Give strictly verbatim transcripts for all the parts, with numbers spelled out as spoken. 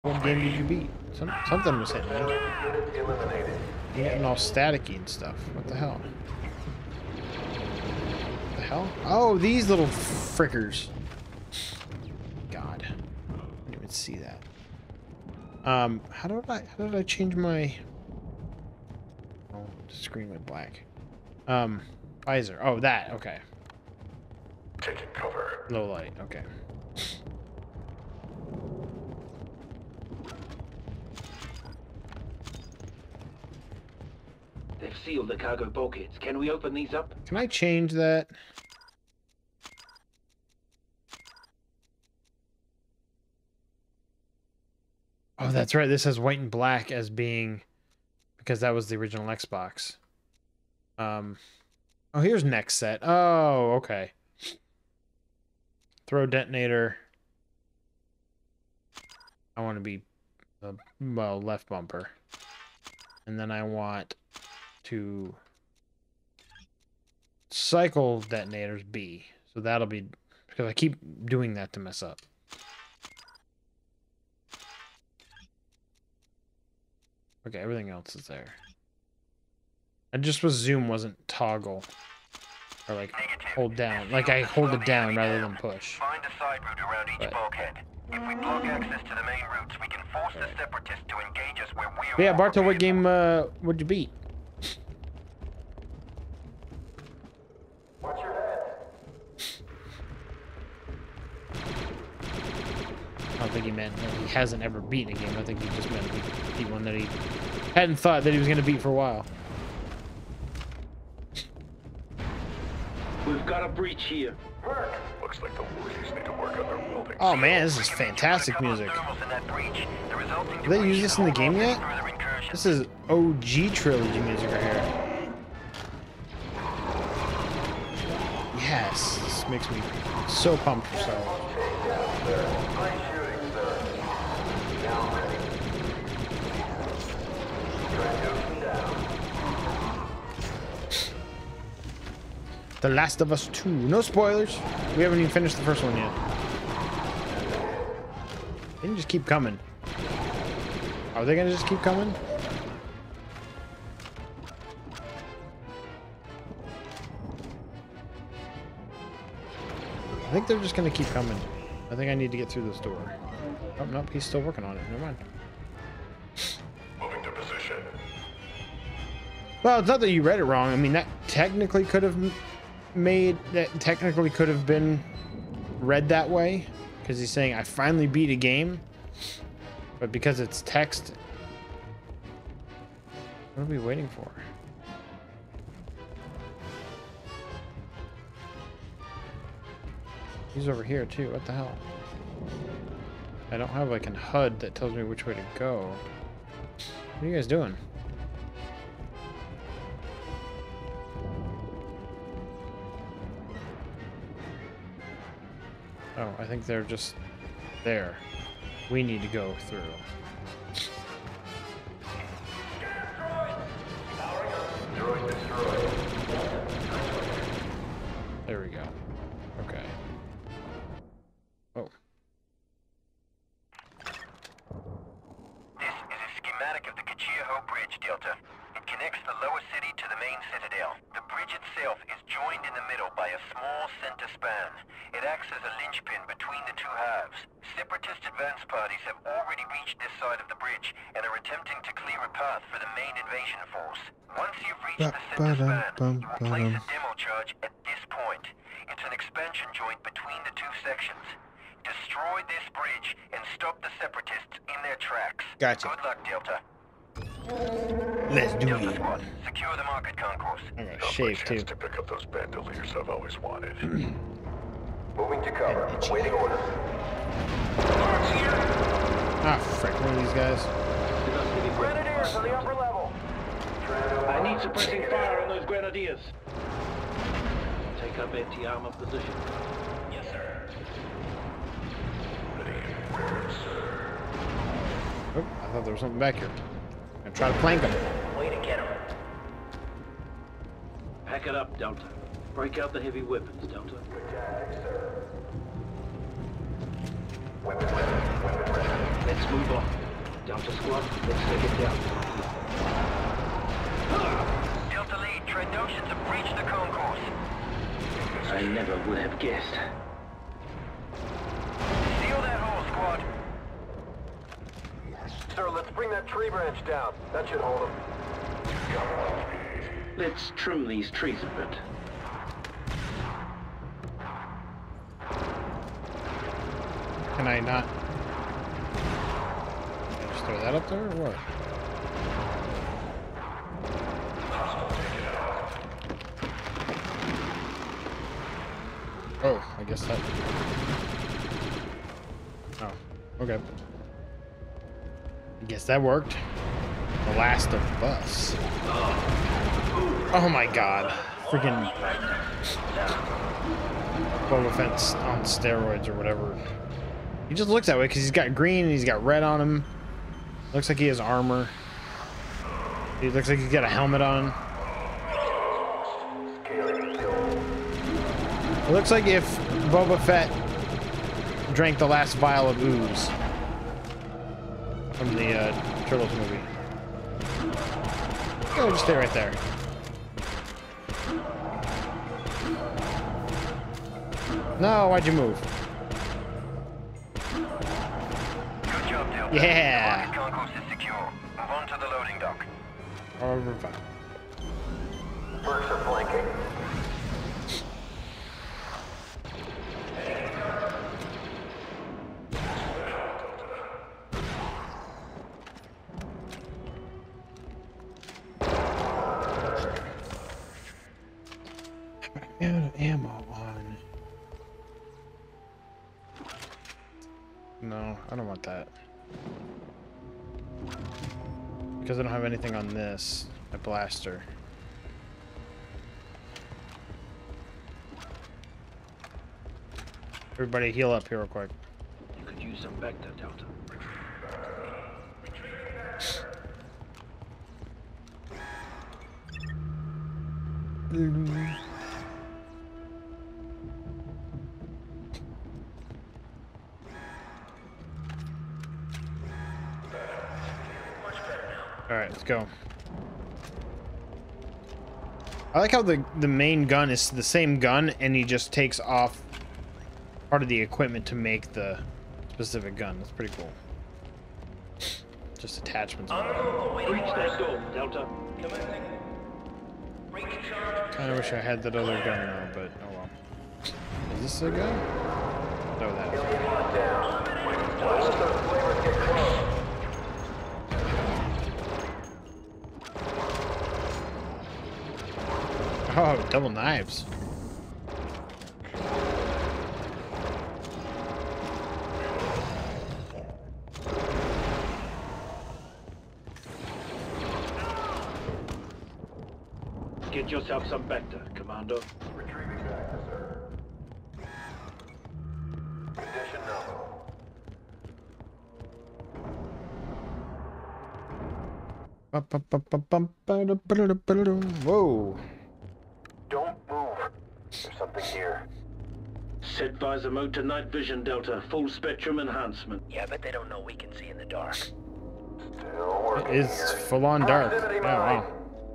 What game did you beat? Some, something was hitting me. You're getting all staticky and stuff. What the hell? What the hell? Oh, these little frickers. God. I didn't even see that. Um, how did I, how did I change my... Oh, the screen went black. Um, visor. Oh, that. Okay. Taking cover. Low light. Okay. They've sealed the cargo bulkheads. Can we open these up? Can I change that? Oh, that's right. This has white and black as being because that was the original Xbox. Um, oh, here's next set. Oh, okay. Throw detonator. I want to be, uh, well, left bumper. And then I want to cycle detonators B. So that'll be, because I keep doing that to mess up. Okay, everything else is there. I just was zoom wasn't toggle. Or like hold down. Like I hold it down rather than push. Find a side route around each But, bulkhead. If we block access to the main routes, we can force the separatists to engage us where we are. but yeah, Barto, what game uh would you beat? Watch your head. I don't think he meant that he hasn't ever beaten a game. I think he just meant he beat one that he hadn't thought that he was gonna beat for a while. We've got a breach here. Work. Looks like the Wookiees need to work on their welding. Oh man, this is fantastic music. Did they use this in the game yet? This is O G trilogy music right here. Yes, this makes me so pumped for Star Wars. The Last of Us two. No spoilers. We haven't even finished the first one yet. They can just keep coming. Are they gonna just keep coming? I think they're just gonna keep coming. I think I need to get through this door. Oh, nope, he's still working on it. Never mind. Moving to position. Well, it's not that you read it wrong. I mean, that technically could have made, that technically could have been read that way. Because he's saying, I finally beat a game. But because it's text, what are we waiting for? He's over here too. What the hell? I don't have like an H U D that tells me which way to go. What are you guys doing? Oh, I think they're just there. We need to go through. There we go. Okay. Oh. This is a schematic of the Kachia-Ho Bridge, Delta. It connects the lower city to the main citadel. The bridge itself is joined in the middle by a small center span. It acts as a linchpin between the two halves. Separatist advance parties have already reached this side of the bridge and are attempting to clear a path for the main invasion force. Once you've reached the center span, you will place a demo charge at this point. It's an expansion joint between the two sections. Destroy this bridge and stop the separatists in their tracks. Gotcha. Good luck, Delta. Let's do Delta it. Squad, secure the market concourse. I got shave too. to pick up those bandoliers I've always wanted. Moving to cover. Waiting orders. Ah, frick, one of these guys. Grenadiers on the upper level. I need suppressing fire on those grenadiers. Take up anti-armor position. Yes, sir. Oh, I thought there was something back here. I'm gonna try to flank him. Way to get him. Pack it up, Delta. Break out the heavy weapons, Delta. Weapon ready. Weapon ready. Let's move on. Delta Squad, let's take it down. Delta Lead, Trandoshans have breached the concourse. I never would have guessed. Seal that hole, squad. Sir, let's bring that tree branch down. That should hold him. Let's trim these trees a bit. Can I not? Can I just throw that up there or what? Oh, I guess that. Oh, okay. I guess that worked. The Last of Us. Oh my god. Freaking Boba Fett's on steroids or whatever. He just looks that way because he's got green and he's got red on him. Looks like he has armor. He looks like he's got a helmet on. It looks like if Boba Fett drank the last vial of ooze from the uh, Turtles movie. Oh, just stay right there. No, why'd you move? Good job, Delta. Yeah. The concourse is secure. Move on to the loading dock. Oh, we're fine. Mercs are flanking. Out of ammo on. No, I don't want that. Because I don't have anything on this. A blaster. Everybody heal up here real quick. You could use some Vector, Delta. Alright, let's go. I like how the, the main gun is the same gun and he just takes off part of the equipment to make the specific gun. That's pretty cool. Just attachments. Breach that door, Delta. I wish I had that other gun now, but oh well. Is this a gun? No, that is. Oh, double knives. Get yourself some Vector, Commando. Retrieving back, sir. Condition nominal. Whoa. Don't move. There's something here. Set visor mode to night vision, Delta. Full spectrum enhancement. Yeah, but they don't know we can see in the dark. Still working It's here. full on dark. Proximity Oh, mine. wow.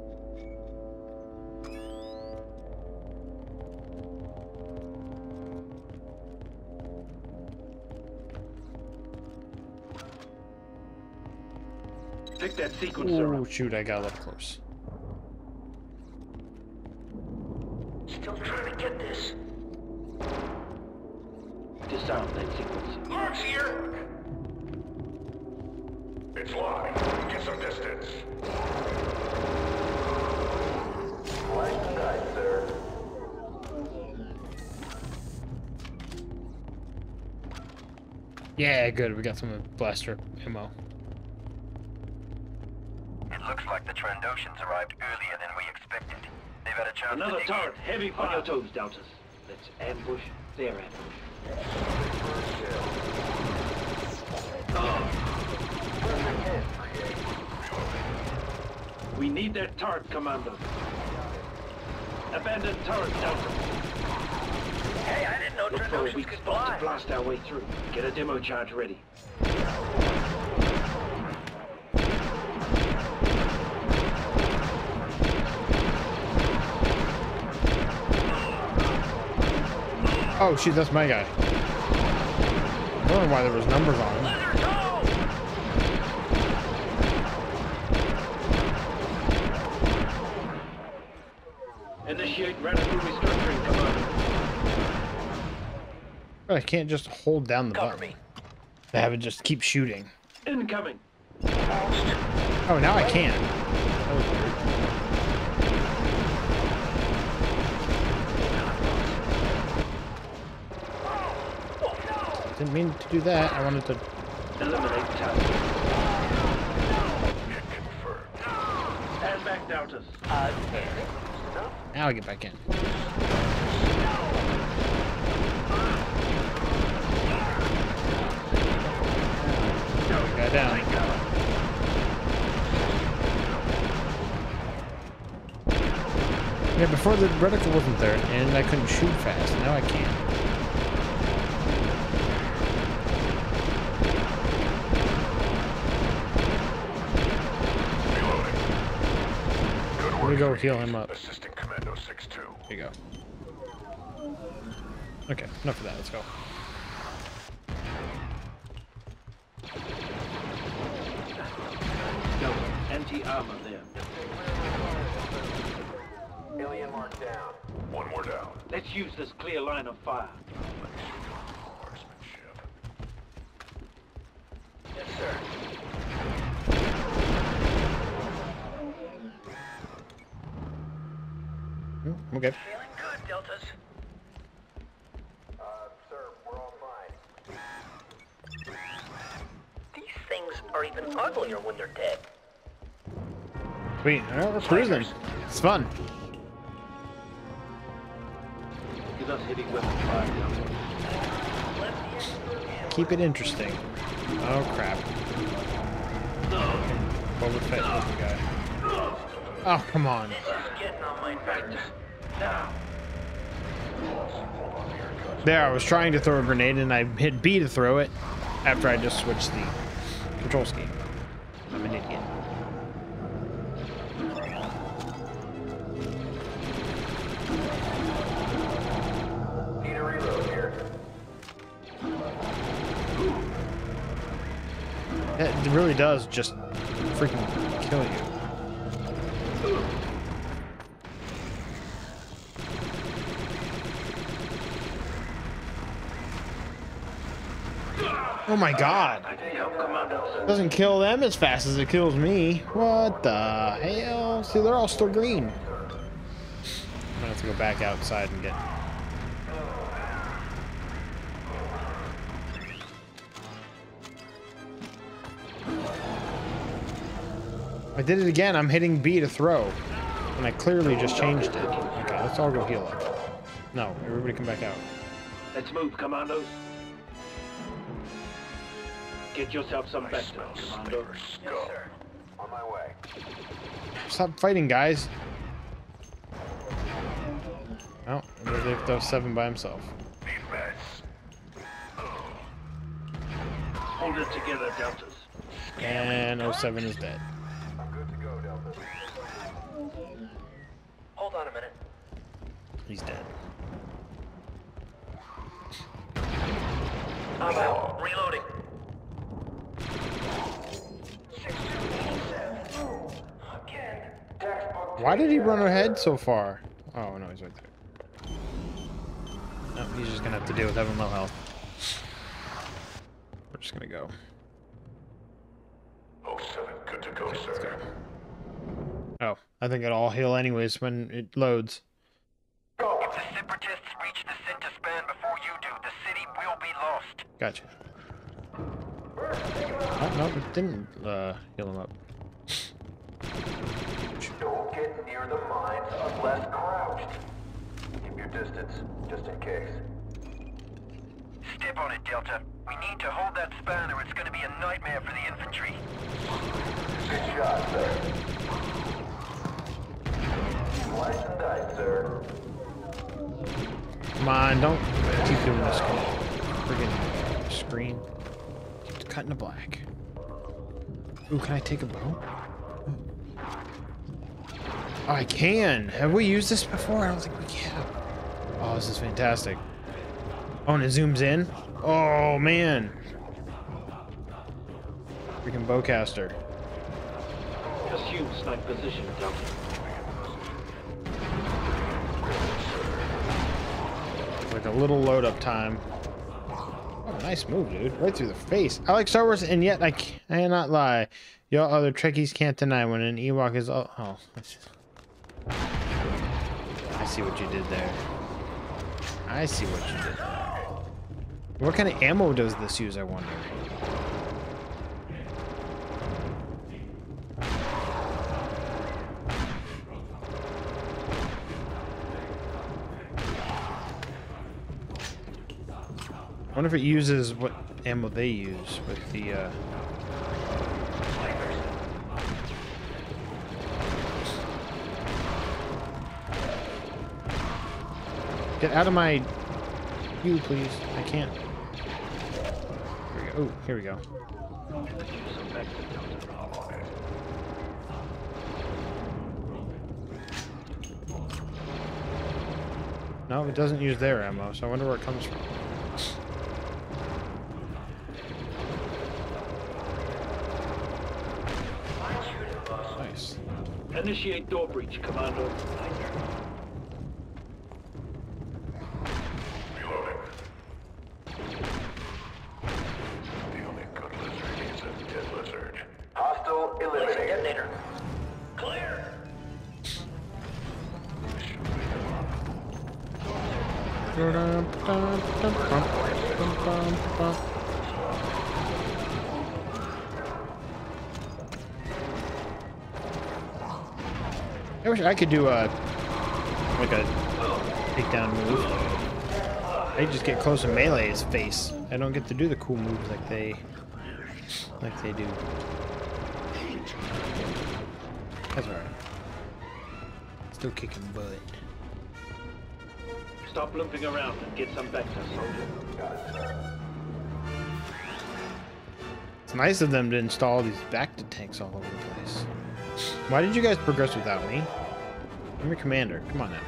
Pick that sequencer Oh up. shoot, I got a little close. Still trying to get this. Disarm that sequencer. Mark's here! It's live. Get some distance. Light side, sir. Yeah, good. We got some blaster ammo. It looks like the Trandoshans arrived earlier than we expected. They've had a chance Another to dig turret. in. Heavy fire. On your toes, Deltas. Let's ambush their ambush. We need that turret, Commander. Abandoned turret, Delta. Hey, I didn't know Look for a Trandoshans weak could spot fly. to blast our way through. Get a demo charge ready. Oh, shoot, that's my guy. I don't know why there was numbers on him. Initiate radical restructuring, Commander. I can't just hold down the Cover button. me. I have it just keep shooting. Incoming. Oh, now I can. That was weird. Didn't mean to do that. I wanted to. Eliminate talent. Stand back, doubters. Now I get back in. Guy down. Yeah, before the reticle wasn't there, and I couldn't shoot fast. Now I can. Let me go heal him up. Assistant Commando six two. Here you go. Okay, enough of that. Let's go. Delta, anti-armor there. Alien mark down. One more down. Let's use this clear line of fire. Horsemanship. Yes, sir. Mm, okay. Feeling good, Deltas. Uh, sir, we're all fine. These things are even uglier when they're dead. Sweet. All right, we're cruising. It's fun. Give us heavy weapon fire, Delta. Keep it interesting. Oh crap. Boba Fett looking guy. Oh, come on. This is getting on my nerves. Now. There, I was trying to throw a grenade and I hit B to throw it after I just switched the control scheme. I'm an idiot. Need a reload here. It really does just freaking kill you. Oh my god. I can help, Commander. Doesn't kill them as fast as it kills me. What the hell? See, they're all still green. I'm gonna have to go back outside and get... I did it again. I'm hitting B to throw. And I clearly just changed it. Okay, let's all go heal up. No, everybody come back out. Let's move, Commandos. Get yourself some better, Commando. Yes, sir. On my way. Stop fighting, guys. Oh, they left oh seven by himself. Need meds. Hold it together, Deltas. And oh seven is dead. I'm good to go, Delta. Hold on a minute. He's dead. I'm out. Reloading. Again. Textbook. Why did he run ahead so far? Oh, no, he's right there. No, he's just gonna have to deal with having low health. We're just gonna go. oh seven, good to go, Let's sir. go. Oh, I think it'll all heal anyways when it loads. If the Separatists reach the center span before you do, the city will be lost. Gotcha. Oh, no, it didn't uh, heal him up. Don't get near the mines unless crouched. Keep your distance, just in case. Step on it, Delta. We need to hold that span or it's going to be a nightmare for the infantry. Good shot, sir. Slice and dice, sir. Come on, don't keep doing this friggin' screen. Keep cutting to black. Ooh, can I take a bow? Oh, I can. Have we used this before? I don't think we have. Oh, this is fantastic. Oh, and it zooms in? Oh, man. Freaking bowcaster. Assume snipe position, Delta. Like a little load up time. Oh, nice move, dude. Right through the face. I like Star Wars, and yet I cannot lie. Y'all other Trekkies can't deny when an Ewok is... Oh, oh. I see what you did there. I see what you did there. What kind of ammo does this use, I wonder? I wonder if it uses what ammo they use with the, uh... Get out of my... You, please. I can't. Here we go. Oh, here we go. No, it doesn't use their ammo, so I wonder where it comes from. Nice. Initiate door breach, Commando. Reloading. The only good lizard is a dead lizard. Hostile eliminated. Detonator. Clear. I wish I could do a like a takedown move. I just get close to Melee's face. I don't get to do the cool moves like they like they do. That's alright. Still kicking butt. Stop looping around and get some vector, soldier. It's nice of them to install these Bacta tanks all over the place. Why did you guys progress without me? I'm your commander. Come on now.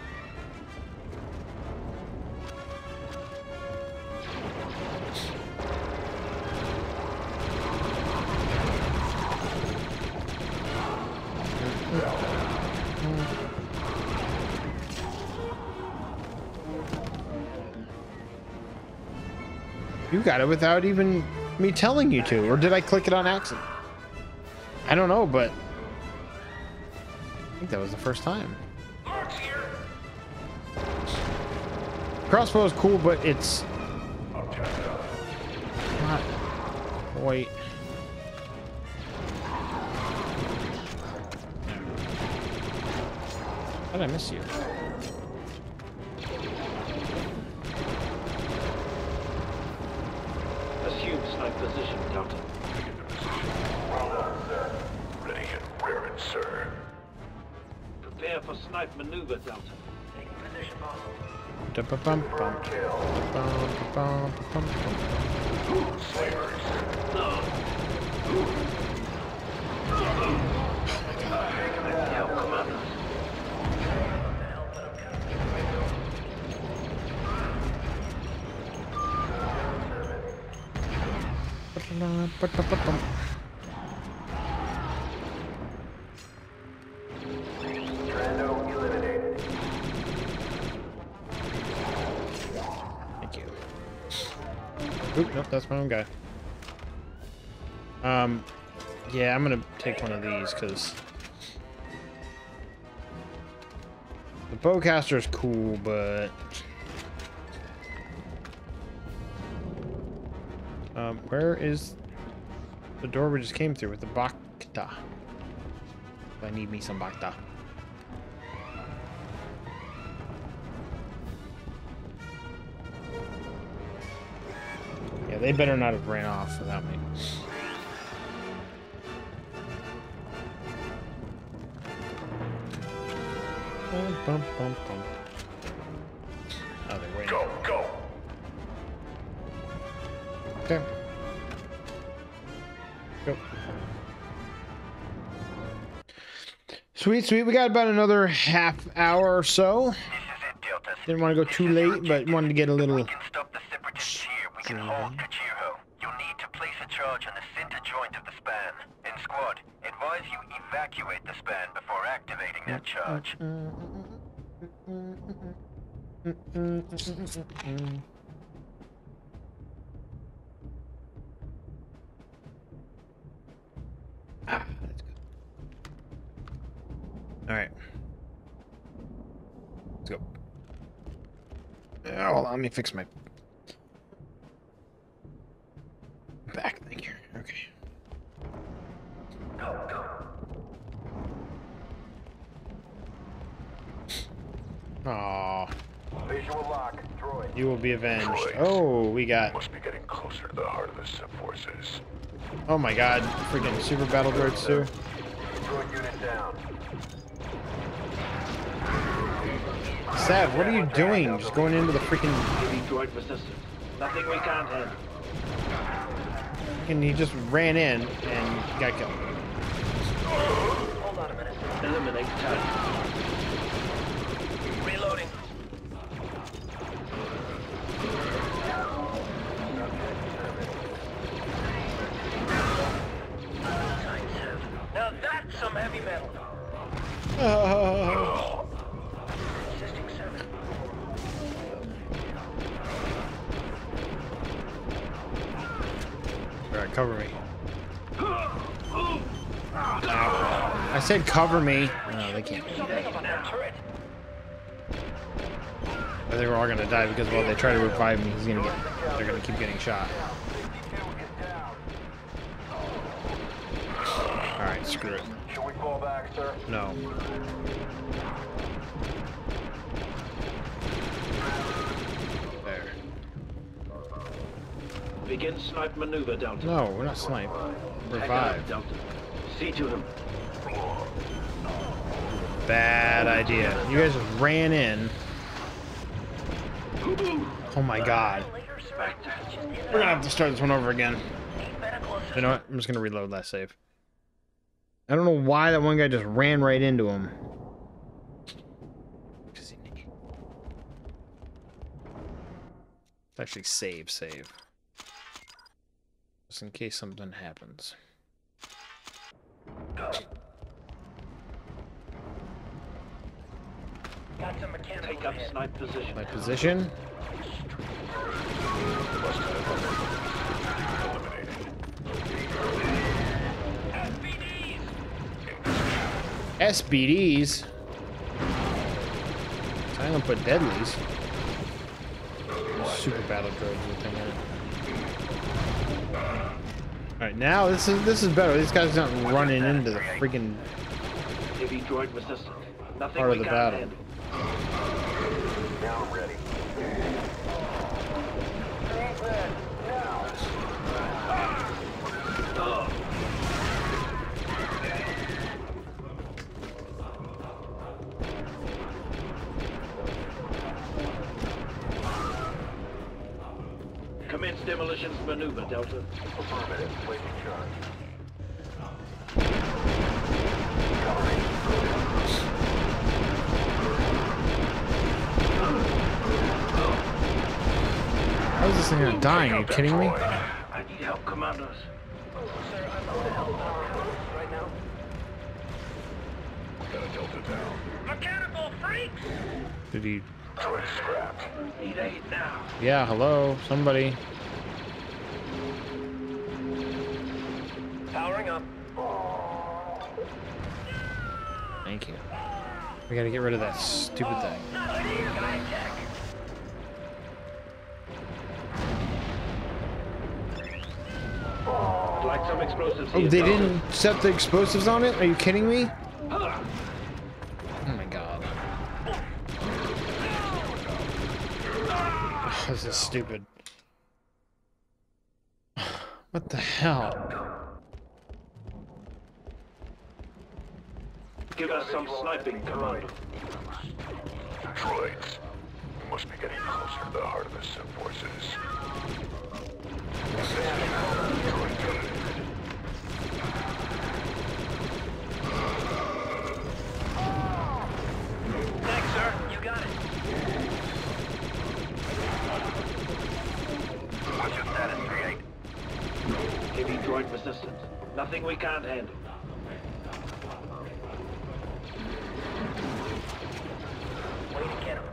You got it without even me telling you to, or did I click it on accident? I don't know, but I think that was the first time. Crossbow is cool, but it's not quite. How did I miss you? Assume snipe position, Delta. Well done, sir. Ready and raring, sir. Prepare for snipe maneuver, Delta. Taking position, boss. Da-ba-bum, bum. Ba-bum, ba-bum, ba-bum. Slavers. Hell, Commander. Ba-da-ba-ba-bum. Trando eliminated. Thank you. Oop, nope, that's my own guy. Um, yeah, I'm gonna take one of these because the bowcaster is cool, but um, where is the door we just came through with the Bacta? I need me some Bacta. Yeah, they better not have ran off without me. Bum, bum, bum, bum. Oh, they're waiting. Go, go. Okay. Go. Sweet, sweet. We got about another half hour or so. This is it, Delta. Didn't want to go too late, but wanted to get a little Can stop can hold Kachiho. You'll need to place a charge on the center joint of the span. In squad, advise you evacuate the span before activating that charge. Ah, that's good. All right. Let's go. Oh, hold on, let me fix my back thing here. Okay. Go, go. Aw, Visual lock. Droid. you will be avenged. Droid. Oh, we got. Must be getting closer to the heart of the Sith forces. Oh my God, freaking super battle droids too. Droid unit down. Sav, what are you doing? Just going into the freaking. Heavy droid resistance. Nothing we can't handle. And he just ran in and got killed. Hold on a minute. Eliminate target. Reloading. Now that's some heavy metal. Oh. Assisting seven. All right, cover me. Ow. I said cover me. No, they can't. Something about that turret. I think we're all gonna die because while they try to revive me, he's gonna get. They're gonna keep getting shot. All right, screw it. Should we fall back, sir? No. There. Begin snipe maneuver, Delta. No, we're not snipe. Revive. Delta. See to them. Bad idea. You guys just ran in. Oh my God. We're gonna have to start this one over again. You know what? I'm just gonna reload that save. I don't know why that one guy just ran right into him. It's actually save, save. Just in case something happens. Got some mechanical Take up hit. snipe position. My position. S B Ds. I'm gonna put deadlies. Super battle droids with thing in it. Alright, now this is this is better. These guys not running into the freaking Heavy droid resistance. Nothing part we of the can't battle. handle. Now ready. Commence demolitions maneuver, Delta. Affirmative. Placing charge. How is this thing not dying? Are you kidding me? I need help, commandos. Sir, I'm out of help right now. Got a Delta down. Mechanical freaks! Did he? Droid scrapped. Need aid now. Yeah, hello, somebody. Powering up. Thank you. We gotta get rid of that stupid thing. I'd like some explosives Oh, here, they Delta. didn't set the explosives on it? Are you kidding me? Oh my God. Oh, this is stupid. What the hell? Give us some sniping, Commander. Droids. We must be getting closer to the heart of the Sith forces. Thanks, sir. You got it. Watch your Nothing we can't handle. Way to get him.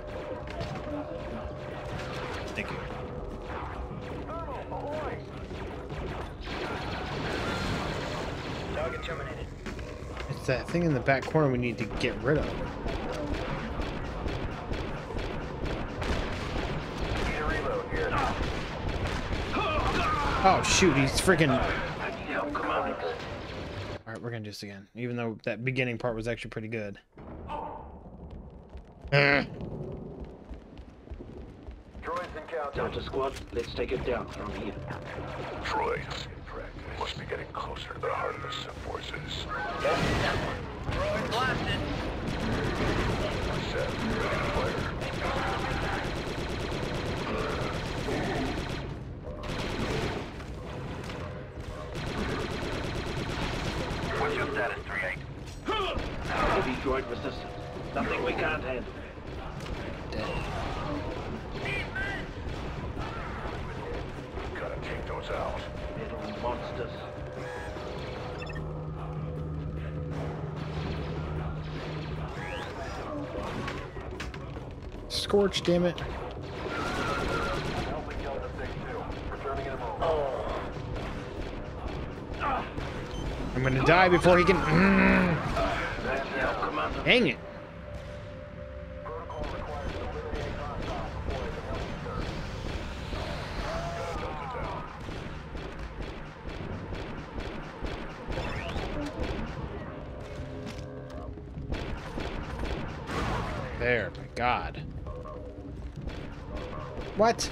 Thank you. Target terminated. It's that thing in the back corner we need to get rid of. Need a reload here. Oh shoot, he's freaking... I need help, Commander. Alright, we're gonna do this again. Even though that beginning part was actually pretty good. Uh. Droids encountered. Delta Squad, let's take it down from here. Droids. Must be getting closer to the heart of the Sith forces. Droid blasted. Set. Fire. What's your status, three eight? Heavy droid resistance. Nothing we can't handle. Dead. Gotta take those out. Little monsters. Scorch, damn it. Helping Delta six two. Returning in a moment. I'm gonna die before he can... I need help, Commander. Dang it. Protocol requires eliminating hostiles before it can help you, sir. Delta down. There, my God. What?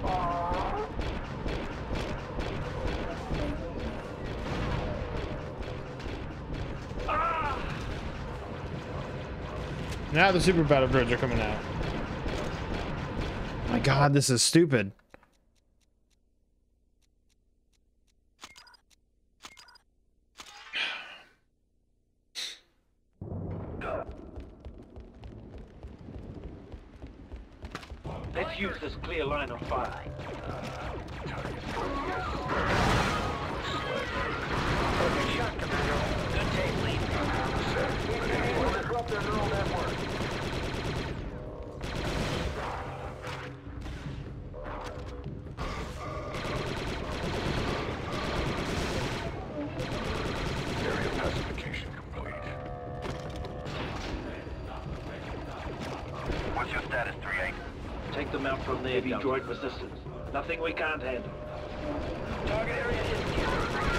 Now the super battle droids are coming out. My God, this is stupid. Let's use this clear line of fire. Good shot, Commander. Good take, lead. We'll disrupt their neural network. Area pacification complete. What's your status, three eight? Take them out from there. Heavy droid resistance. Nothing we can't handle. Target area is here.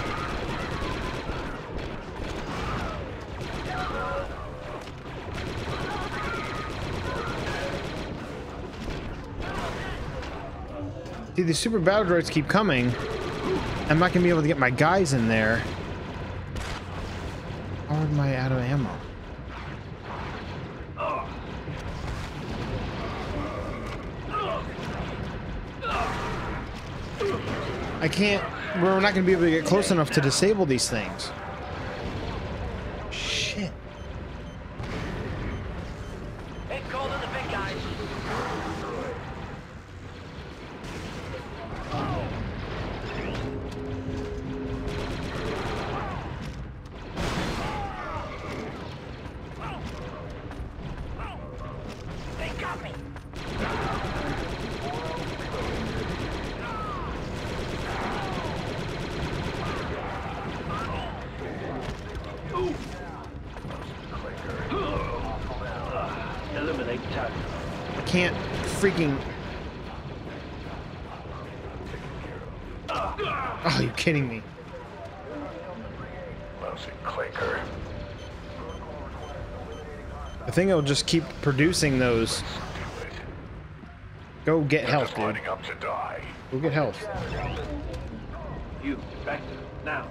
See, the super battle droids keep coming. I'm not gonna be able to get my guys in there. How am I out of ammo? I can't. We're not gonna be able to get close enough to disable these things. Shit. It's cold in the big guys. They got me. Eliminate target. I can't freaking. Oh, you kidding me? Lousy clinker. I think it'll just keep producing those. Do it. Go get They're health, just dude. lining up to die. Go get health. You, back to now.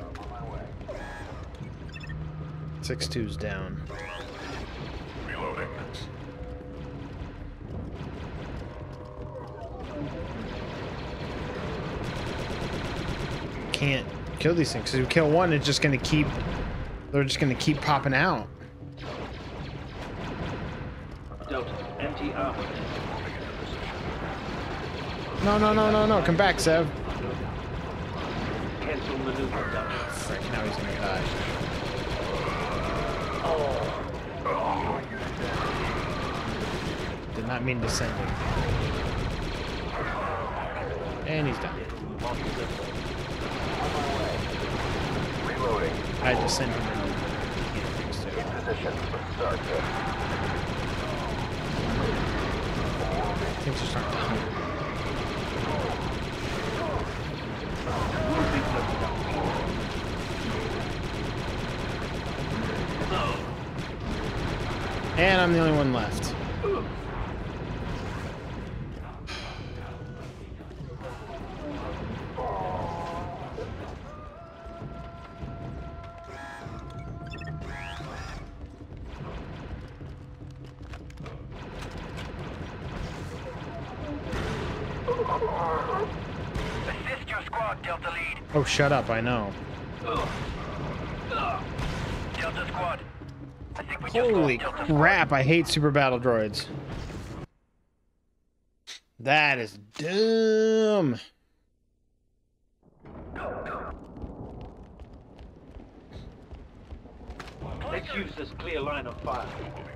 Six two's down. Reloading. Can't kill these things. Because if you kill one, it's just gonna keep. They're just gonna keep popping out. Delta, empty armor. No, no, no, no, no. Come back, Sev. Cancel maneuver, Delta. frick, now he's gonna die. Did not mean to send him. And he's done. Reloading. I just sent him in. In position for start. Things are starting to hum. And I'm the only one left. Assist your squad, Delta Lead. Oh, shut up, I know. Delta Squad. I think we just Holy lost Delta Squad. crap, I hate super battle droids. That is dumb. Let's use this clear line of fire.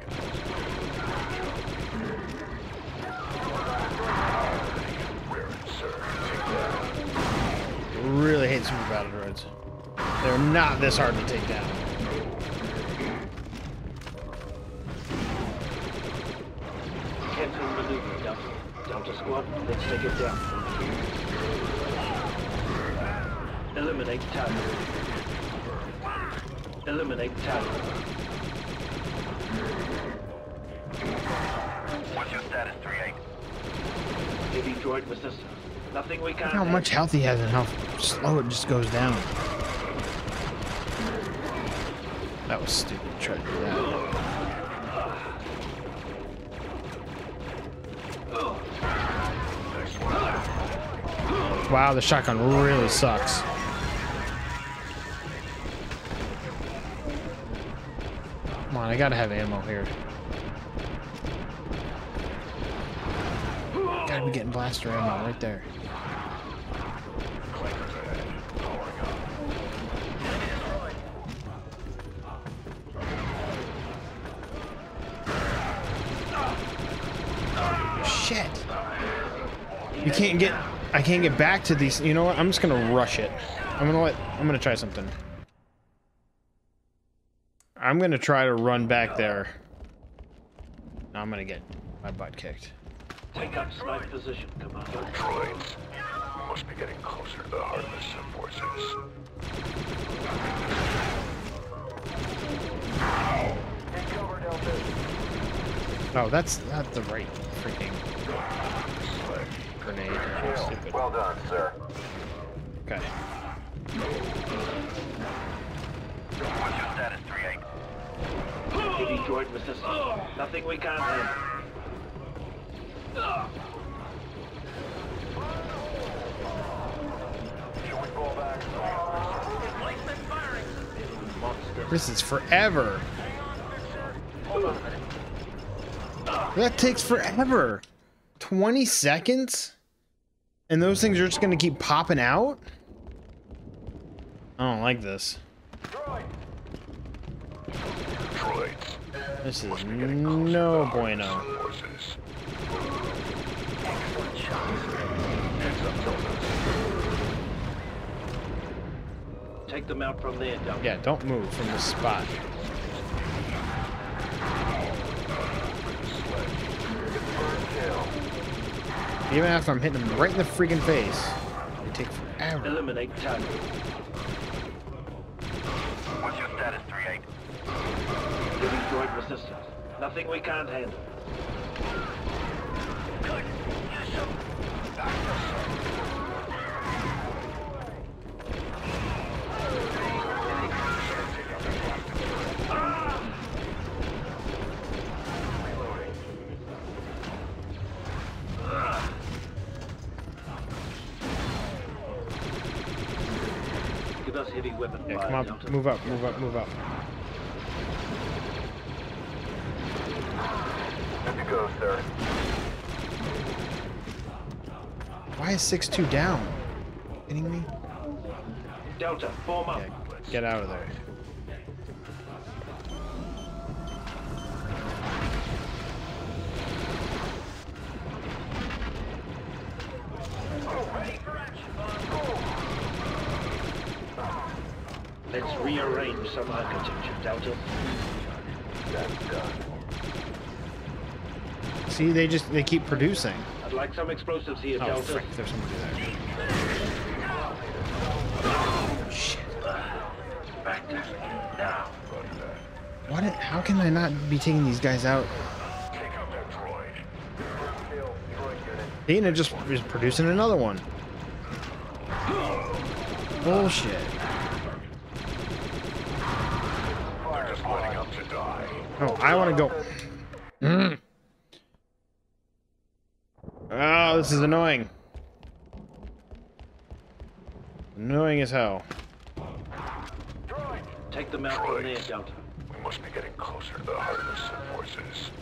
Really hate super battle droids. They're not this hard to take down. Cancel maneuver, Delta. Delta Squad, let's take it down. Eliminate target. Eliminate target. What's your status, three eight? Heavy droid resistance. Nothing we Look can't how handle. much health he has and how slow it just goes down. That was stupid. Try to do that. Wow, the shotgun really sucks. Come on, I gotta have ammo here. Gotta be getting blaster ammo right there. Shit. You can't get, I can't get back to these. You know what? I'm just gonna rush it. I'm gonna let, I'm gonna try something. I'm gonna try to run back there. Now I'm gonna get my butt kicked. Take up snipe position, Commander. Droids. Must be getting closer to the Heartless forces. Oh, that's not the right freaking grenade. That's stupid. Well done, sir. Okay. What's your status, three eight? Heavy droid resistance. Nothing we can't handle. Monster. This is forever. That takes forever. twenty seconds? And those things are just gonna keep popping out? I don't like this. Droids. This is Must be getting closer to the no Heartless bueno. forces. Take them out from there, Delta. Yeah, don't move from this spot. Even after I'm hitting them right in the freaking face, they take forever. Eliminate target. What's your status, three eight? Heavy droid resistance. Nothing we can't handle. Give us heavy weapon Yeah, fire, come on, Delta. move up, move up, move up. Good to go, sir. Why is six two down? Kidding me? Delta, form up. Yeah. Get out of there. Let's rearrange some architecture, Delta. That's done. See, they just they keep producing. I'd like some explosives here, Oh Delta. frick, there's somebody there. Shit. Back there. Now. What? How can I not be taking these guys out? Take out that droid. Dana just is producing another one. Bullshit. They're just lining up to die. Oh, I want to go. Mm. Oh, this is annoying. Annoying as hell. Take them out from there, Delta. We must be getting closer to the Harvest forces.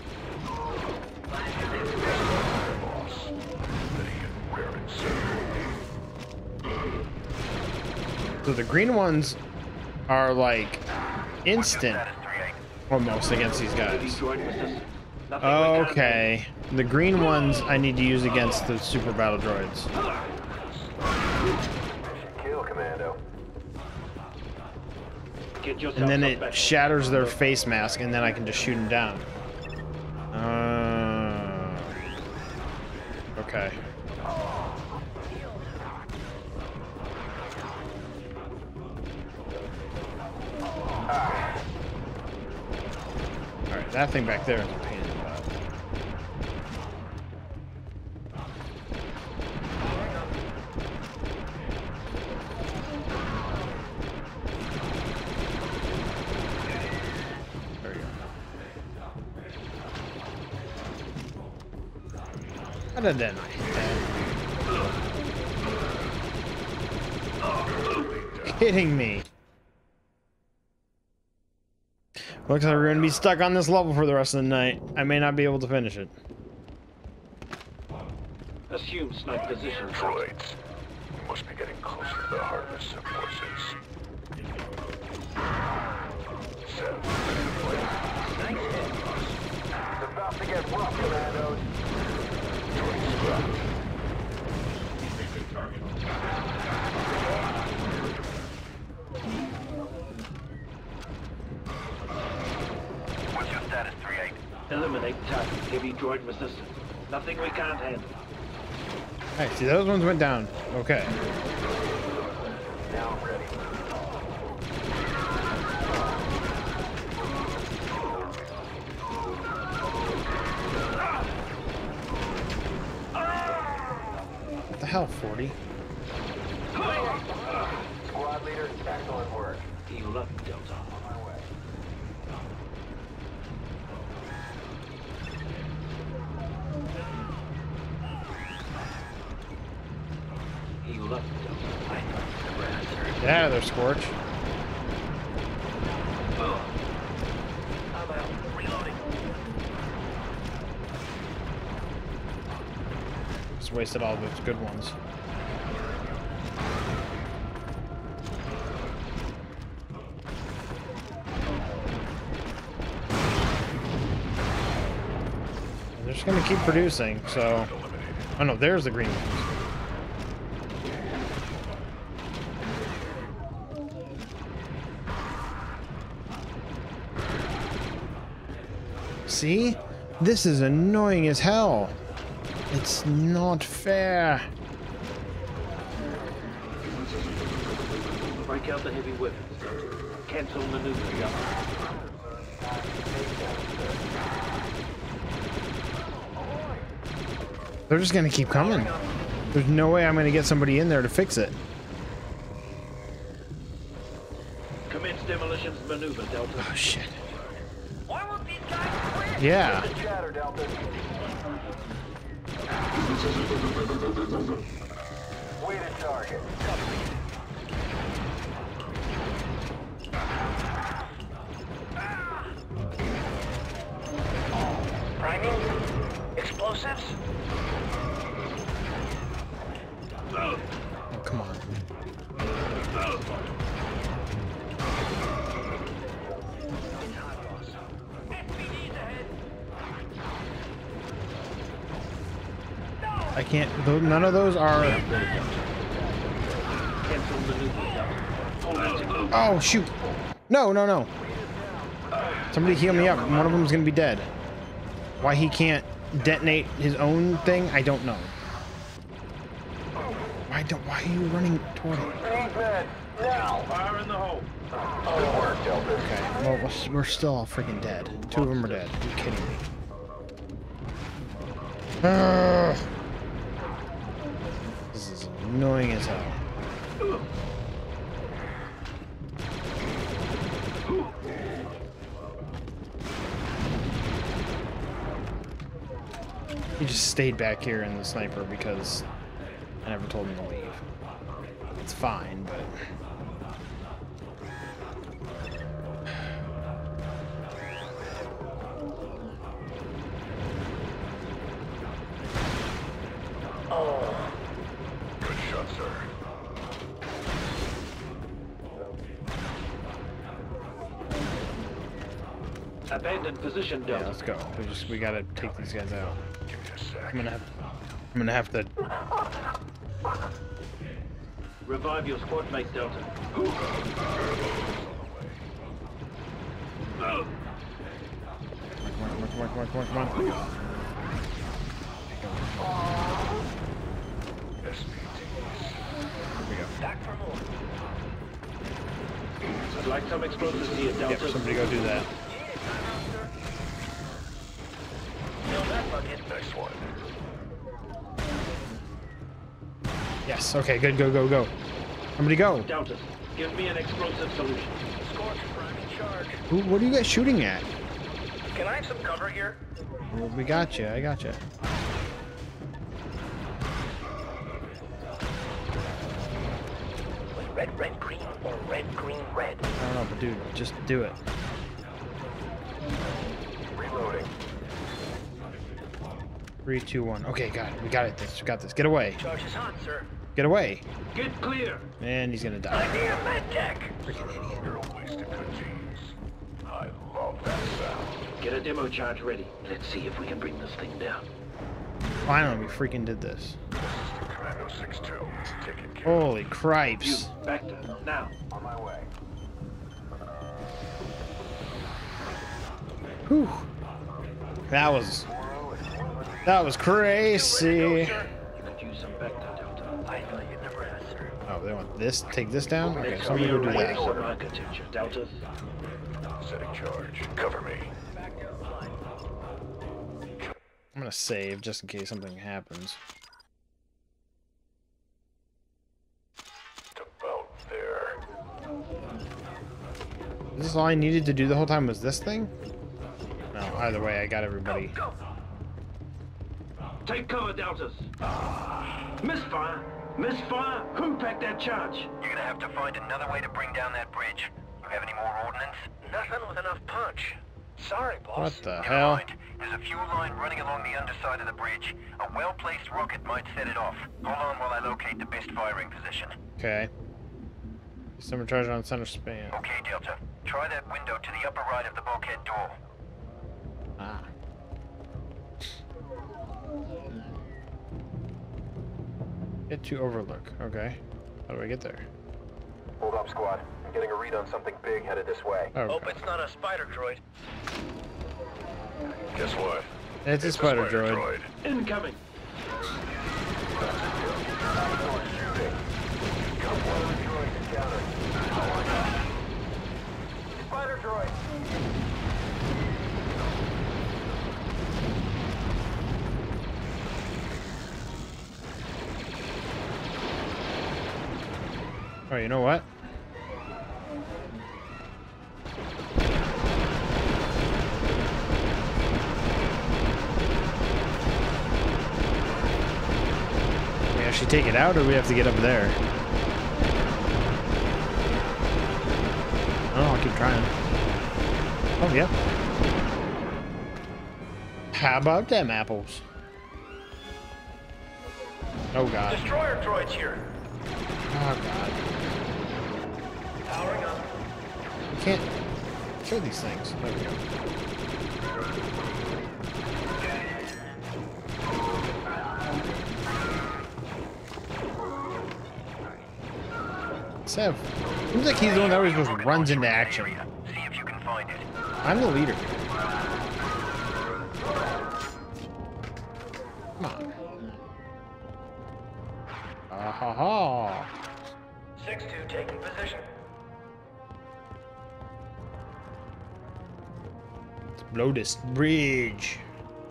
Boss. Rare and safe. So the green ones are like instant almost against these guys. Droid resistance. Nothing we can't Okay. The green ones I need to use against the super battle droids. Kill, Commando. Get yourself And then some it back. shatters their face mask and then I can just shoot them down. Uh, okay. Alright, that thing back there is a pain in the butt. There you go. How did that not hit that? Kidding me. Looks like we're going to be stuck on this level for the rest of the night. I may not be able to finish it. Assume snipe position. Droids. We must be getting closer to the Harvest forces. Seven. It's about to get rough, Commandos. Droids scrapped. What's your status, three eight? Eliminate target. Heavy droid resistance. Nothing we can't handle. Alright, see, those ones went down. Okay. Now I'm ready. What the hell, forty? Squad leader, excellent work. Heal up, Delta. On my way. Heal up, Delta. Get out of there, Scorch. I'm out. Reloading. Just wasted all those good ones. They're just gonna keep producing, so... Oh no, there's the green ones. See? This is annoying as hell. It's not fair. Break out the heavy weapons. Cancel maneuver, Delta. They're just gonna keep coming. There's no way I'm gonna get somebody in there to fix it. Commence demolitions maneuver, Delta. Oh shit. Why won't these guys quit? Yeah. The chatter, Delta. Weighted target. Priming? Explosives? Oh, come on. I can't. Those, none of those are. Cancel maneuver, Delta. Hold it to Oh shoot! No, no, no. Somebody heal me up. One of them's gonna be dead. Why he can't detonate his own thing, I don't know. Why don't? Why are you running toward it? now. Fire in the hole. Good work, Delta. Okay. Well, we're- we're still all freaking dead. Two of them are dead. Are you kidding me? Ugh. This is annoying as hell. He just stayed back here in the sniper because I never told him to leave. It's fine, but... Good shot, sir. Abandoned position, Yeah, Delta. let's go. We just we gotta take these guys out. Give me a sec. I'm gonna have I'm gonna have to Revive your squad mate, Delta. come on, come on, come on, come on, come on, come on. S P Ts. Here we go. Back for more. I'd like some explosives here, Delta. Yep, somebody go do that. Nice one. Yes, okay, good, go, go, go. Somebody go. Delta, give me an explosive solution. Scorch, prime in charge. Who, what are you guys shooting at? Can I have some cover here? Well, we got you, I got you. Red, red, green, or red, green, red? I don't know, but dude, just do it. Reloading. Three, two, one. Okay, got it. We got it. This, we got this. Get away. Charge is hot, sir. Get away. Get clear. And he's gonna I die. need a med tech. Freaking idiot. You're a waste of good genes. I love that sound. Get a demo charge ready. Let's see if we can bring this thing down. Finally, we freaking did this. This is the Commando six two. Taking care of. Holy You, cripes. Bacta, now. On my way. Whew. That was... That was crazy. You could use some Bacta, Delta. I thought you'd never ask, sir. Oh, they want this? Take this down? Okay, Let's somebody go do rearrange that. some architecture, Delta. Setting charge. Cover me. I'm gonna save just in case something happens. About there. Is this all I needed to do the whole time was this thing? No, either way, I got everybody. Go. Take cover, Deltas. Misfire. Misfire. Who packed that charge? You're gonna have to find another way to bring down that bridge. You have any more ordnance? Nothing with enough punch. Sorry, boss. What the Never hell? mind. There's a fuel line running along the underside of the bridge. A well-placed rocket might set it off. Hold on while I locate the best firing position. Okay. Summer charge on center span. Okay, Delta. Try that window to the upper right of the bulkhead door. Ah. Get to Overlook. Okay. How do I get there? Hold up, squad. I'm getting a read on something big headed this way. Oh, Hope it's not a spider droid. Guess what? it's a spider droid. Incoming. Spider droid. Oh, you know what? We actually take it out, or we have to get up there? Oh, I'll keep trying. Oh, yeah. How about them apples? Oh, God. Destroyer droids here. Oh, God. Powering up. You can't show these things. There we go. Sev. Seems like he's the one that always just runs into action. See if you can find it. I'm the leader. Come on. Ah ha ha. six two taking position. Let's blow this bridge.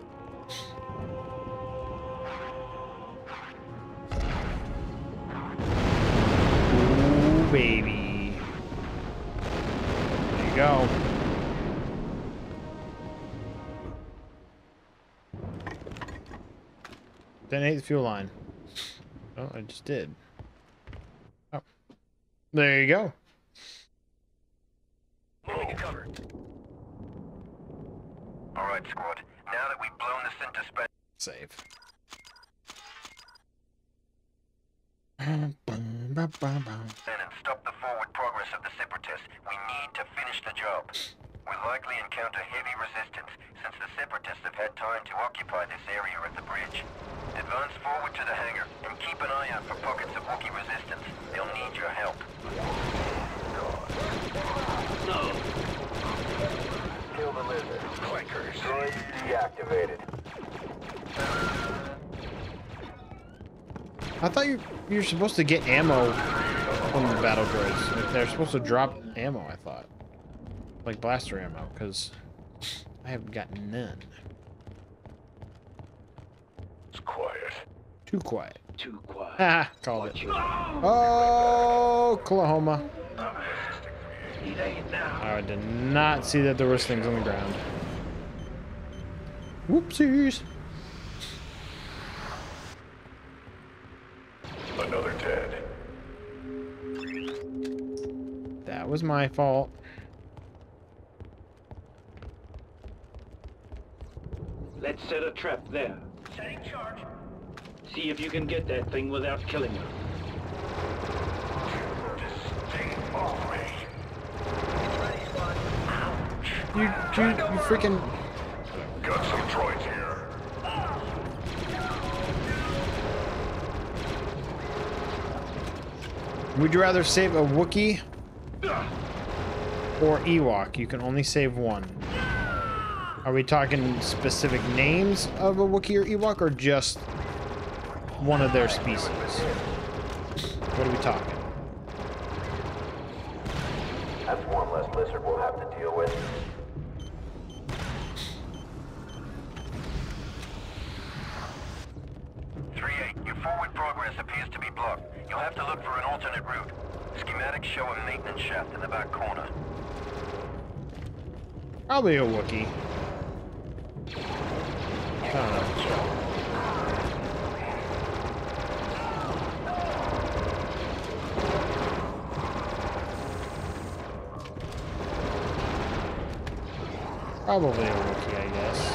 Ooh, baby. There you go. Detonate the fuel line. Oh, I just did. Oh. There you go. Moving to cover. Alright, squad. Now that we've blown the center span. Save. And stop the forward progress of the Separatists, we need to finish the job. We'll likely encounter heavy resistance, since the Separatists have had time to occupy this area at the bridge. Advance forward to the hangar, and keep an eye out for pockets of Wookiee resistance. They'll need your help. No. Kill the lizard. Clickers. Droid deactivated. I thought you you're supposed to get ammo from the battle droids. Like, they're supposed to drop ammo, I thought. Like blaster ammo, because I haven't gotten none. It's quiet. Too quiet. Too quiet. Ah, called it. Oh, Oklahoma. It ain't now. I did not see that there was things on the ground. Whoopsies. Another dead. That was my fault. Let's set a trap there. Setting charge. See if you can get that thing without killing her. Stay off me. You, you, you freaking. Got some droids here. Would you rather save a Wookiee or Ewok? You can only save one. Are we talking specific names of a Wookiee or Ewok, or just one of their species? What are we talking? That's one less lizard we'll have to deal with. three eight, your forward progress appears to be blocked. You'll have to look for an alternate route. Schematics show a maintenance shaft in the back corner. Probably a Wookiee. I don't know. Probably a Wookiee, I guess.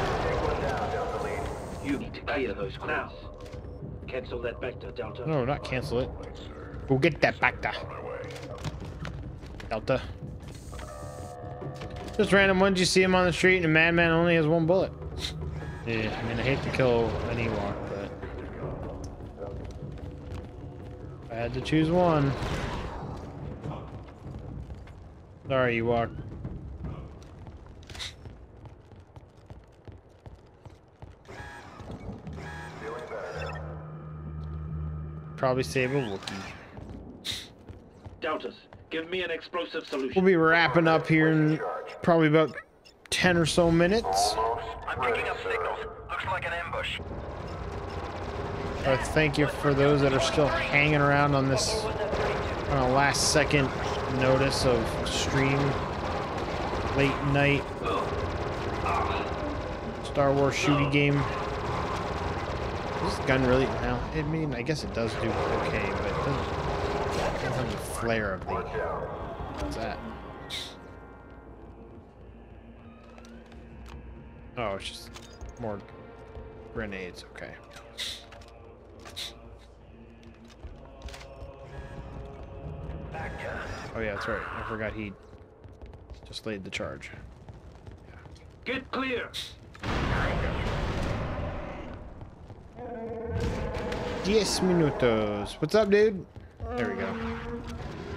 You need to clear those now. Cancel that Vector, Delta. No, not cancel it. Go get that Bacta. Delta. Just random ones, you see him on the street and a madman only has one bullet. Yeah, I mean, I hate to kill an Ewok, but I had to choose one. Sorry, Ewok. Probably save a Wookiee. Deltas, give me an explosive solution. We'll be wrapping up here in probably about ten or so minutes. I'm picking up signals. Looks like an ambush. Uh, thank you for those that are still hanging around on this on a last second notice of stream. Late night Star Wars shooty game. This gun really, well, I mean, I guess it does do okay, but it doesn't, it doesn't have the flair of the, what's that? Oh, it's just more grenades, okay. Oh yeah, that's right, I forgot he just laid the charge. Get clear. Diez minutos. What's up, dude? There we go.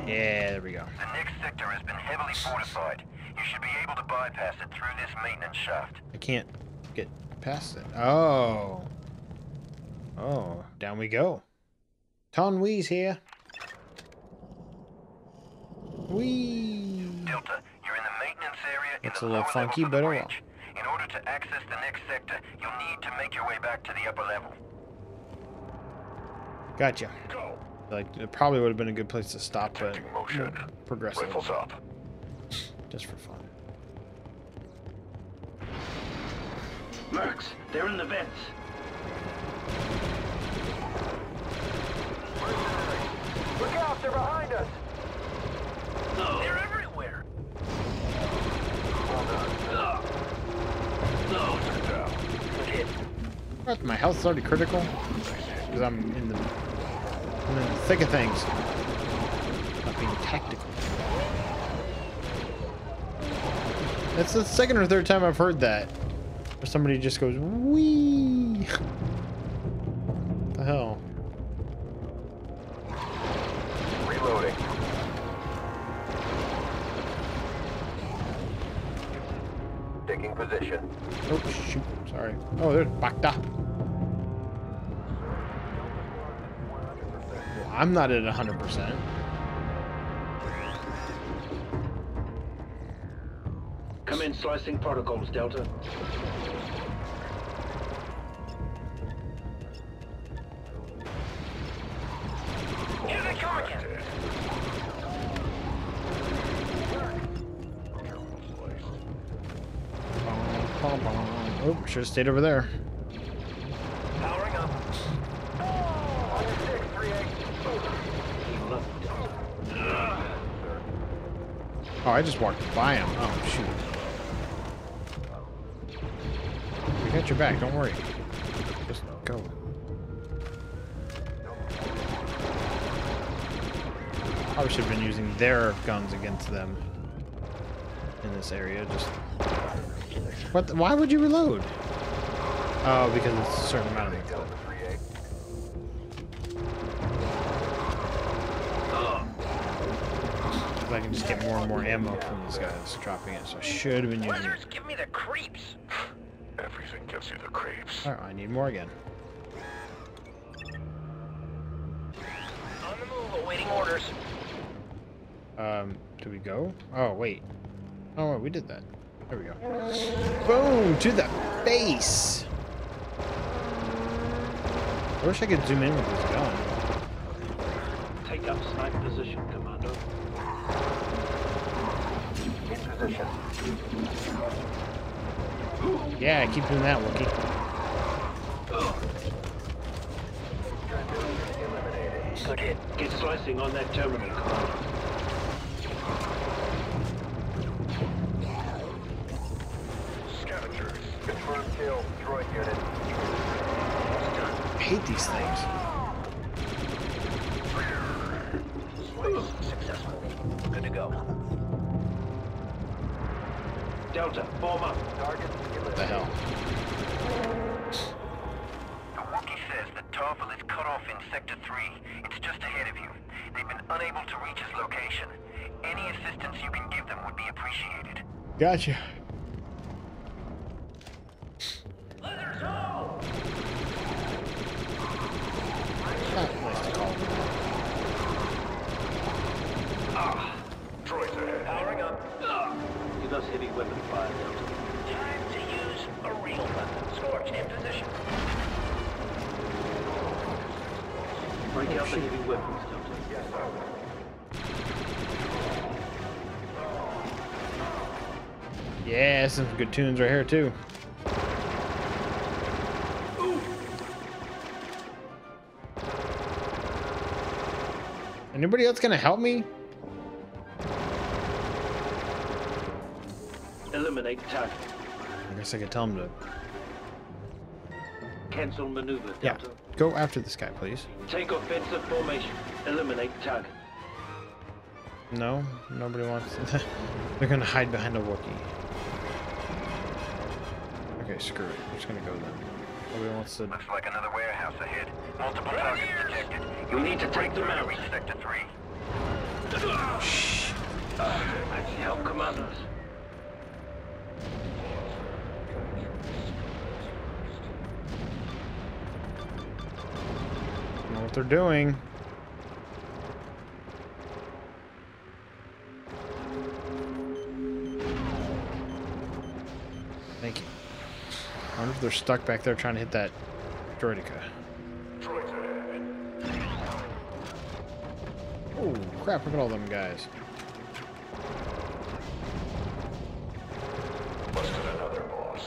Yeah, there we go. The next sector has been heavily fortified. You should be able to bypass it through this maintenance shaft. I can't get past it. Oh. Oh, down we go. Tonwee's here. Whee! Delta, you're in the maintenance area in That's the a little lower funky, levels of but the oh well. bridge. In order to access the next sector, you'll need to make your way back to the upper level. Gotcha. Go. Like, it probably would have been a good place to stop, but Detecting motion. we'll progress a little Rifles bit, up. just for fun. Mercs, they're in the vents. Look out, they're behind us! No. They're everywhere! No. Get down. What? My health's already critical? Because I'm in the, I'm in the thick of things. Not being tactical. That's the second or third time I've heard that. Where somebody just goes, wee. What the hell? Reloading. Taking position. Oh, shoot. Sorry. Oh, there's Bacta. Well, I'm not at one hundred percent. Come in, slicing protocols, Delta. Here they come again! Oh, should have stayed over there. Powering up. On your six, three eight. Heal up, Delta. Oh, I just walked by him. Oh, shoot. We got your back, don't worry. Just go. Probably should have been using their guns against them in this area. Just what? The, why would you reload? Oh, because it's a certain amount of them. I can just get more and more ammo from these guys dropping it, so I should have been using it. Blizzards give me the creeps. Everything gives you the creeps. Alright, I need more again. On the move, awaiting orders. Um, do we go? Oh, wait. Oh, wait, we did that. There we go. Boom! To the face! I wish I could zoom in with this gun. Take up snipe position, Commando. In position. Yeah, keep doing that, Wookie. Good hit. Get slicing on that terminal, Commando. Scavengers. Confirmed kill. Droid unit. I hate these things. Successful. Good to go. Delta, form up. Target What the hell? The Wookiee says that Tarfful is cut off in Sector three. It's just ahead of you. They've been unable to reach his location. Any assistance you can give them would be appreciated. Gotcha. Droids ahead. Powering up. Give us heavy weapon fire, Delta. Time to use a real weapon. Scorch in position. Break out the heavy weapons, Delta. Yeah, some good tunes right here too. Anybody else gonna help me? Eliminate target. I guess I could tell him to. Cancel maneuver, Yeah, Delta. go after this guy, please. Take offensive formation. Eliminate target. No, nobody wants. They're gonna hide behind a Wookiee. Okay, screw it. I'm just gonna go then. Nobody wants to. Looks like another warehouse ahead. Multiple targets detected. We need to take them to out. reach Sector three. Shh. I see help, Commandos. I know what they're doing. Thank you. I wonder if they're stuck back there trying to hit that droideka. Oh crap, look at all them guys. Busted another boss.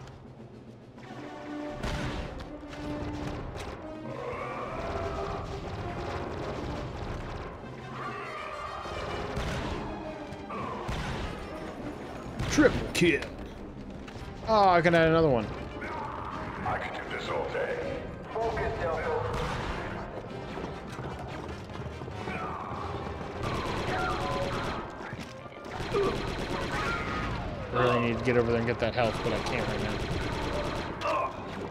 Triple kill. Oh, I can add another one. I can do this all day. Focus, Delta. I really need to get over there and get that health, but I can't right now.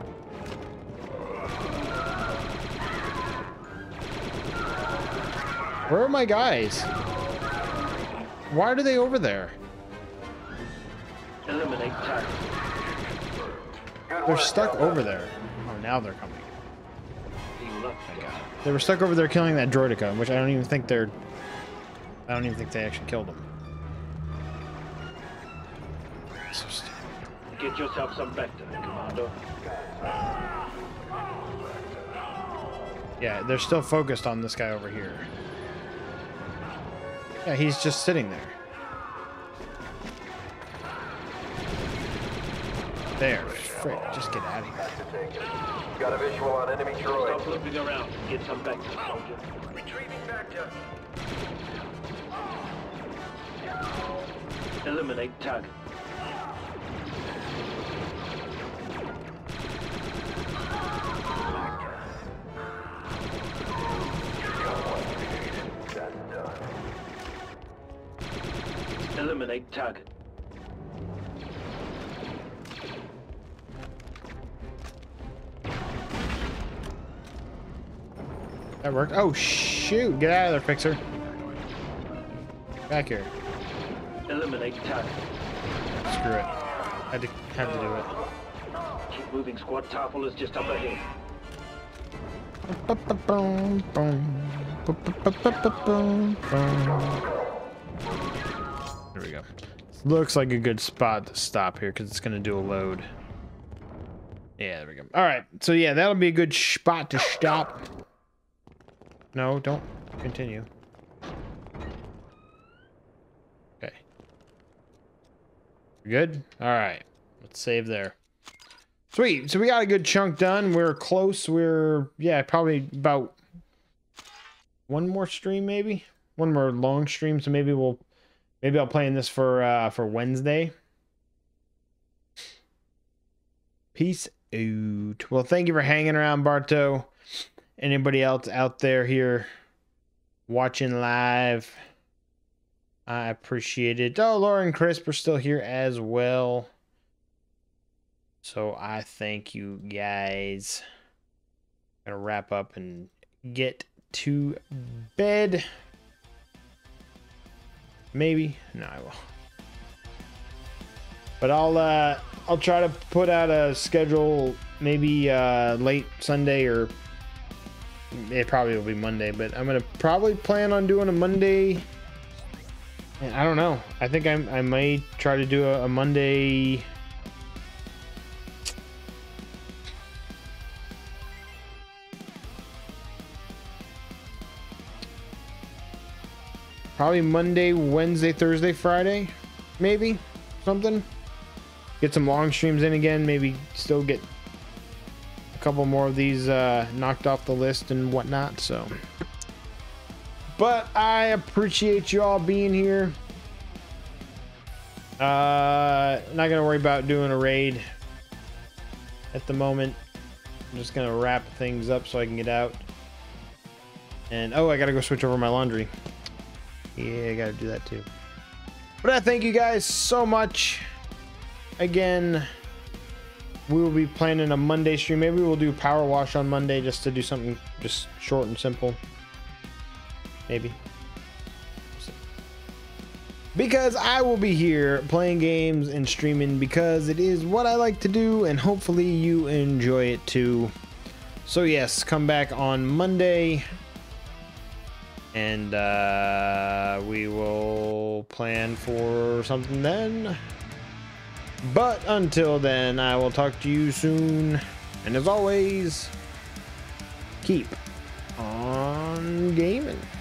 Where are my guys? Why are they over there? Eliminate target. They're stuck over there. Oh, now they're coming. Heal up, guy. They were stuck over there killing that droideka, which I don't even think they're... I don't even think they actually killed them. So stupid. Get yourself some Vector, Commando. Yeah, they're still focused on this guy over here. Yeah, he's just sitting there. There. Frick, just get out of here. Got a visual on enemy droid. Stop looping around. Get some Vector, soldier. Retrieving Vector. Eliminate target. Eliminate target. That worked. Oh, shoot. Get out of there, Fixer. Back here. Eliminate target. Screw it. Had to, had to do it. Keep moving, squad. Tarful is just up ahead. There we go. Looks like a good spot to stop here because it's going to do a load. Yeah, there we go. All right. So, yeah, that'll be a good spot to stop. No, don't continue. Okay. Good? All right. Let's save there. Sweet. So we got a good chunk done. We're close. We're, yeah, probably about one more stream, maybe. One more long stream. So maybe we'll, maybe I'll play in this for, uh, for Wednesday. Peace out. Well, thank you for hanging around, Barto. Anybody else out there here watching live, I appreciate it. Oh, Laura and Chris are still here as well. So I thank you guys. Gonna wrap up and get to bed. Maybe. No, I will. But I'll uh I'll try to put out a schedule maybe uh late Sunday, or it probably will be Monday, but I'm gonna probably plan on doing a Monday. And I don't know. I think I I might try to do a, a Monday. Probably Monday, Wednesday, Thursday, Friday, maybe something. Get some long streams in again. Maybe still get a couple more of these uh, knocked off the list and whatnot. So, but I appreciate you all being here. Uh, not gonna worry about doing a raid at the moment. I'm just gonna wrap things up so I can get out. And oh, I gotta go switch over my laundry. Yeah, I gotta do that too. But I thank you guys so much. Again, we will be planning a Monday stream. Maybe we'll do Power Wash on Monday just to do something just short and simple. Maybe. because I will be here playing games and streaming because it is what I like to do, and hopefully you enjoy it too. So yes, come back on Monday, and uh, we will plan for something then. But until then, I will talk to you soon. And as always, keep on gaming.